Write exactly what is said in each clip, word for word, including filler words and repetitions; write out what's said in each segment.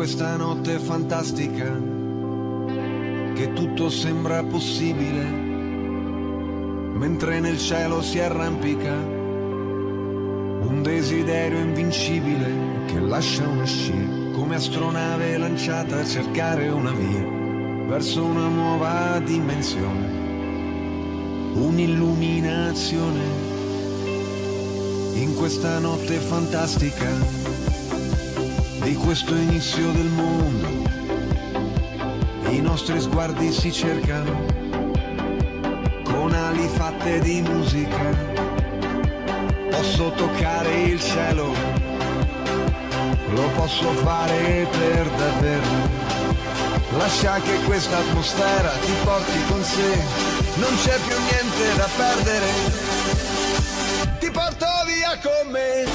questa notte fantastica, che tutto sembra possibile, mentre nel cielo si arrampica un desiderio invincibile che lascia una scia, come astronave lanciata a cercare una via verso una nuova dimensione, un'illuminazione. In questa notte fantastica di questo inizio del mondo, i nostri sguardi si cercano con ali fatte di musica. Posso toccare il cielo, lo posso fare per davvero. Lascia che questa atmosfera ti porti con sé, non c'è più niente da perdere. Ti porto via con me,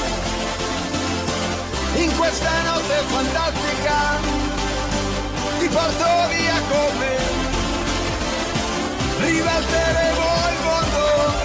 in questa notte fantastica. Ti porto via con me, ribalteremo il mondo.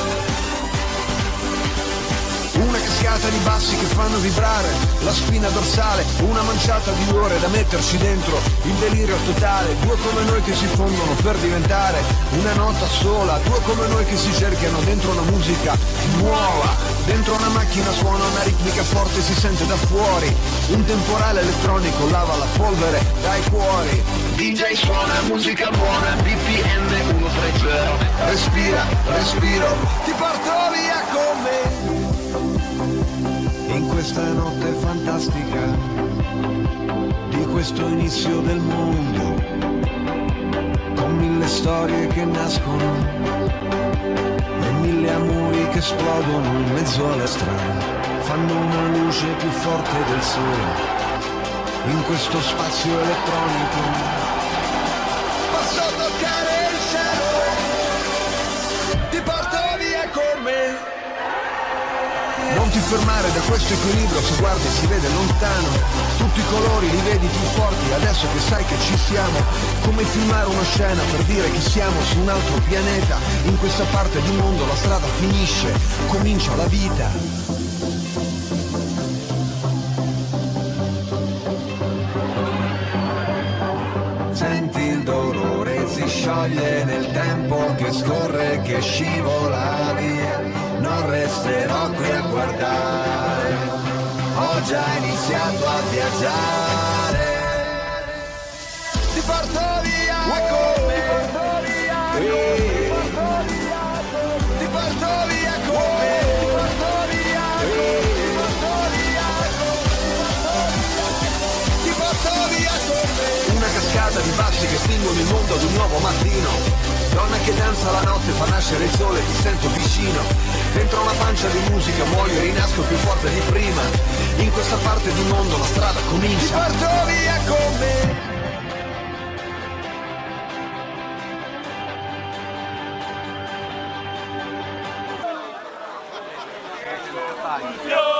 Una cascata di bassi che fanno vibrare la spina dorsale, una manciata di ore da metterci dentro, il delirio totale. Due come noi che si fondono per diventare una nota sola, due come noi che si cercano dentro una musica nuova. Dentro una macchina suona una ritmica forte, si sente da fuori, un temporale elettronico lava la polvere dai cuori. D J suona musica buona, B P M centotrenta. Respira, respiro, ti porto via con me. In questa notte fantastica di questo inizio del mondo, con mille storie che nascono e mille amori che esplodono in mezzo alla strada, fanno una luce più forte del sole in questo spazio elettronico. Posso toccare il cielo, ti porto via con me. Non ti fermare da questo equilibrio, se guardi si vede lontano, tutti i colori li vedi più forti adesso che sai che ci siamo, come filmare una scena per dire che siamo su un altro pianeta. In questa parte di mondo la strada finisce, comincia la vita. Senti il dolore, si scioglie nel tempo che scorre, che scivola via. Non resterò qui a guardare, ho già iniziato a viaggiare. Ti porto via con me, ti porto via con me, ti porto via con me. Una cascata di bassi che spingono il mondo ad un nuovo mattino. Donna che danza la notte, fa nascere il sole, ti sento vicino. Dentro una pancia di musica muoio e rinasco più forte di prima. In questa parte di mondo la strada comincia. Ti porto via con me. Yo!